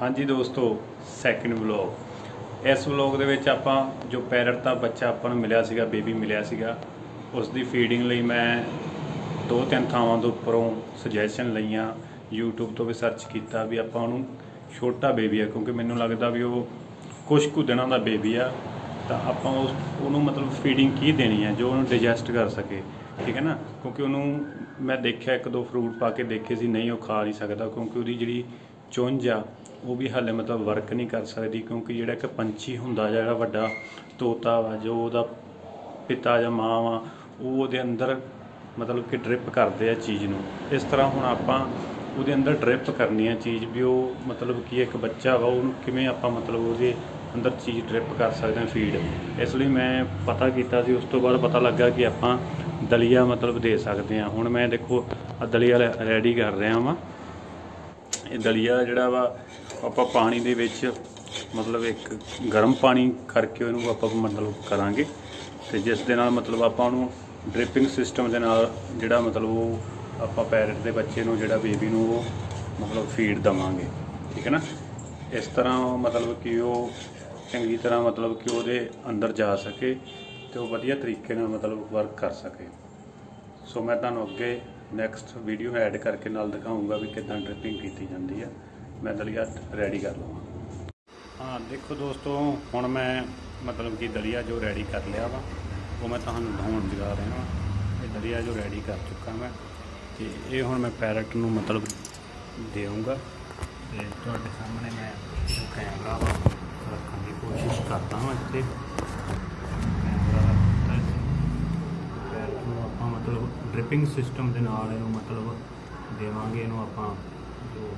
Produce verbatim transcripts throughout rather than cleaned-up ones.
हाँ जी दोस्तों, second vlog. इस व्लॉग ਦੇ ਵਿੱਚ ਆਪਾਂ जो पैरट ਦਾ ਬੱਚਾ ਆਪਾਂ ਨੂੰ ਮਿਲਿਆ ਸੀਗਾ, ਬੇਬੀ ਮਿਲਿਆ ਸੀਗਾ, ਉਸ ਦੀ ਫੀਡਿੰਗ ਲਈ ਮੈਂ ਦੋ ਤਿੰਨ ਥਾਵਾਂ ਤੋਂ ਉੱਪਰੋਂ ਸੁਜੈਸ਼ਨ ਲਈਆਂ, YouTube ਤੋਂ ਵੀ ਸਰਚ ਕੀਤਾ ਵੀ ਆਪਾਂ ਉਹਨੂੰ ਛੋਟਾ ਬੇਬੀ ਆ, ਕਿਉਂਕਿ ਮੈਨੂੰ ਲੱਗਦਾ ਵੀ ਉਹ ਕੁਝ ਕੁ ਦਿਨਾਂ ਦਾ ਬੇਬੀ ਆ, ਤਾਂ ਆਪਾਂ ਉਸ ਉਹਨੂੰ ਮਤਲਬ ਫੀਡਿੰਗ ਕੀ ਦੇਣੀ ਹੈ ਜੋ ਉਹਨੂੰ ਡਾਈਜੈਸਟ ਕਰ ਸਕੇ, ठीक है ना। क्योंकि उन्होंने मैं देखा एक दो फ्रूट पा के देखे सी, नहीं वो खा नहीं सकता, क्योंकि वो जी चुंझ आ वो भी हाले मतलब वर्क नहीं कर सकती, क्योंकि जो एक पंछी होंदा जो वड्डा तोता वा जो उहदा पिता या माँ वा वो अंदर मतलब कि ड्रिप करते हैं चीज़ नूं। इस तरह हुण आपां उहदे अंदर ड्रिप करनी है चीज़ भी, वो मतलब कि एक बच्चा वा उहनूं किवें आपां मतलब उहदे अंदर चीज़ ड्रिप कर सकते हैं फीड। इसलिए मैं पता किया, उस तो बाद पता लगा कि आपां दलिया मतलब दे सकते हैं। हुण मैं देखो दलिया रेडी कर रहा वा। ये दलिया जिहड़ा वा आपां पानी दे विच मतलब एक गर्म पानी करके उहनूं आपां मतलब करांगे, ते जिस दे नाल मतलब आपां उहनूं ड्रिपिंग सिस्टम दे नाल जिहड़ा मतलब वो आपां पैरट दे बच्चे नूं जिहड़ा बेबी नूं वो मतलब फीड देवांगे, ठीक है ना। इस तरह मतलब कि वो चंगी तरह मतलब कि वो अंदर जा सके तो वधिया तरीके नाल मतलब वर्क कर सके। सो मैं तुहानूं अगे नैक्सट वीडियो ऐड करके नाल दिखाऊंगा भी किदां ड्रिपिंग की जाती है। मैं दलिया रेडी कर लवां। हाँ देखो दोस्तों, हुण मैं मतलब कि दलिया जो रेडी कर लिया वा वो मैं तुहानूं दिखाउण जा रहा वा। ये दलिया जो रेडी कर चुका मैं, तो ये हुण मैं पैरट नूं मतलब देऊँगा। तो तुहाडे सामने मैं कैमरा वा रखने की कोशिश करता हाँ। इत्थे कैमरा रखता है, पैरट नूं आपां मतलब ड्रिपिंग सिस्टम दे नाल इहनूं मतलब देवांगे। इहनूं आपां जो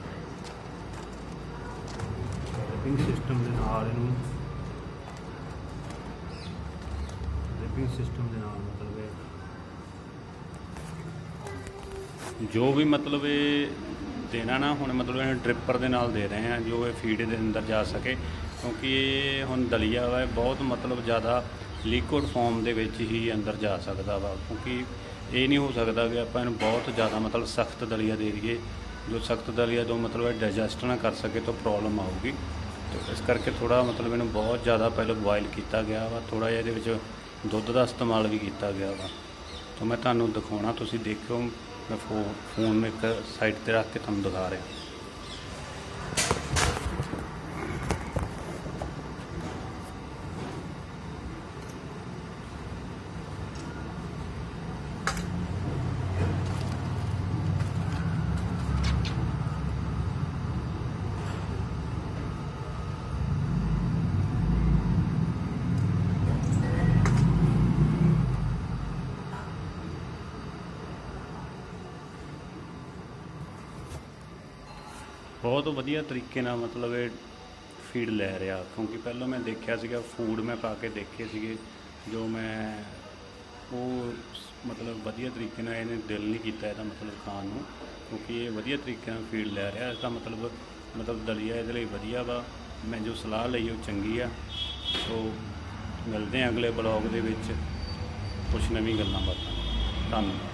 ड्रिपिंग सिस्टम दे नाल इहनूं ड्रिपिंग सिस्टम दे नाल मतलब जो भी मतलब ये देना ना, हुण मतलब ड्रिपर दे नाल दे रहे हैं जो ये फीड दे अंदर जा सके, क्योंकि ये हुण दलिया वा बहुत मतलब ज़्यादा लिक्विड फॉर्म दे विच ही अंदर जा सकता वा, क्योंकि ये नहीं हो सकता कि आपां इहनूं बहुत ज़्यादा मतलब सख्त दलिया दे दईए, जो सख्त दलिया तो मतलब डाइजैसट ना कर सके तो प्रॉब्लम आऊगी। तो इस करके थोड़ा मतलब इहनूं बहुत ज़्यादा पहले बॉयल किया गया वा, थोड़ा जिहा इहदे विच दुध का इस्तेमाल भी किया गया वा। तो मैं तुहानूं दिखाउणा, तुसीं देखिओ, मैं फो फोन में एक साइड पर रख के तुहानूं दिखा रहा। बहुत वधिया तरीके नाल मतलब ये फीड लै रहा, क्योंकि पहलों मैं देखा सीगा फूड मैं पा के देखे सीगे जो मैं वो मतलब वधिया तरीके नाल इहने दिल नहीं किया इहदा मतलब खाण नूं, क्योंकि ये वधिया तरीके नाल फीड लै रहा। इसका मतलब मतलब दलिया इहदे लई वधिया वा। मैं जो सलाह लई वो चंगी आ। सो मिलते हैं अगले ब्लॉग दे विच कुछ नवीं गल्लां बातां। धन्नवाद।